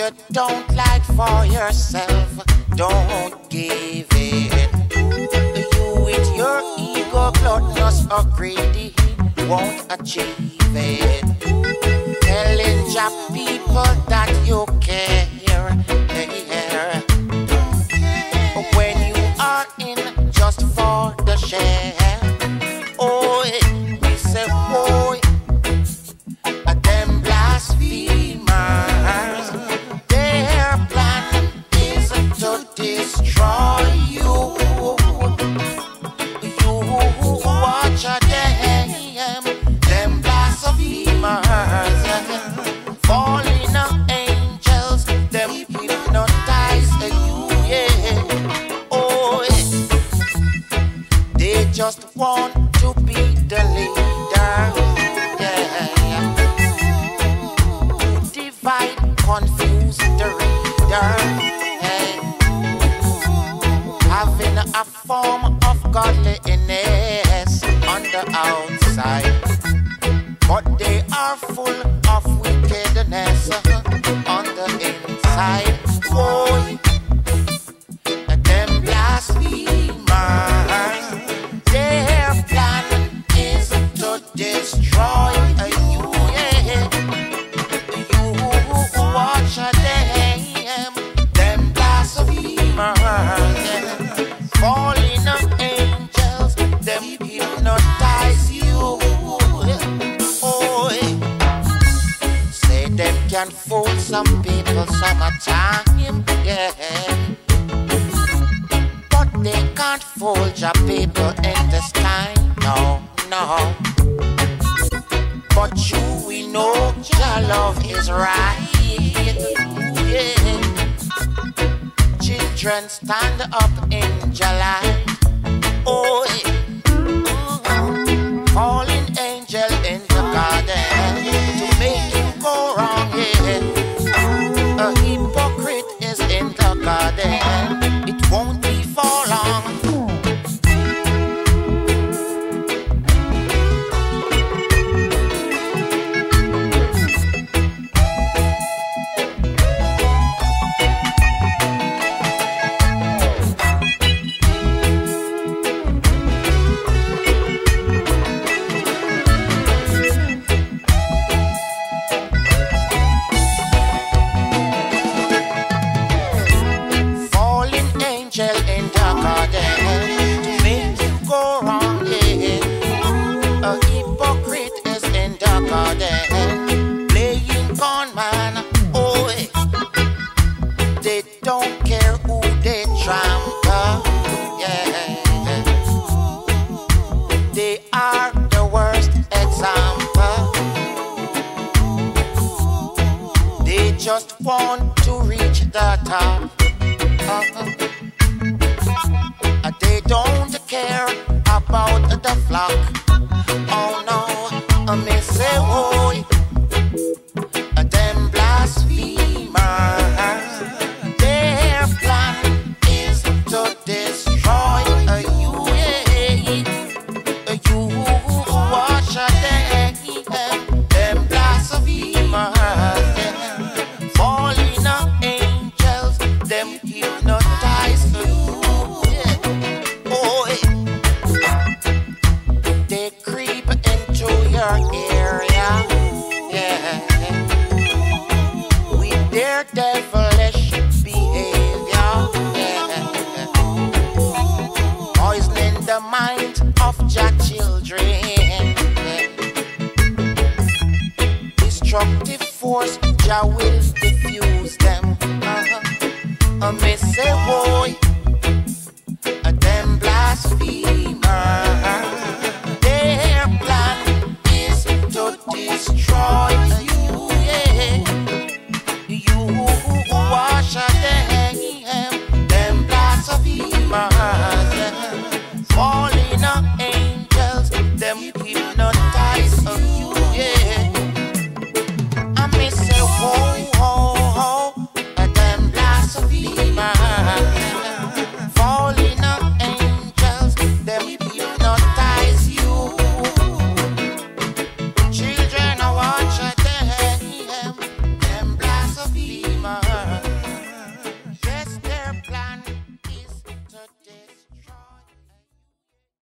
you don't like for yourself, don't give it. You with your ego, gluttonous or greedy, won't achieve it. Telling your people that you care, when you are in just for the share. Oh, we say, boy, them blasphemers, their plan is to destroy you. You watch them blasphemers, falling angels, them hypnotize you, yeah. Oh, they just want to be the leader, yeah. Divide, confuse the reader, hey. Having a form of godliness on the outside, but they are full of wickedness on the inside. Boy, them blasphemers, their plan is to destroy you, yeah. You watch them blasphemers, falling angels, them hypnotize you. Oh, say them can fool some people summertime, yeah, but they can't fool your people in the sky, no, no. But you, we know your love is right, yeah. Children stand up in July, oh, falling angel in the garden to make you go wrong, yeah. A hypocrite is in the garden, it won't be for long. Don't care who they trample, yeah. They are the worst example. They just want to reach the top. They don't care about the flock. Oh no, me say, oh, them blasphemers. Destroy you, yeah. You watch them blasphemers, falling angels, them hypnotize you, yeah. Oh, they creep into your area, yeah, with their devilish behavior, yeah. Poisoning the mind of your children, yeah. Destructive force, Jah will diffuse them. Me say, boy,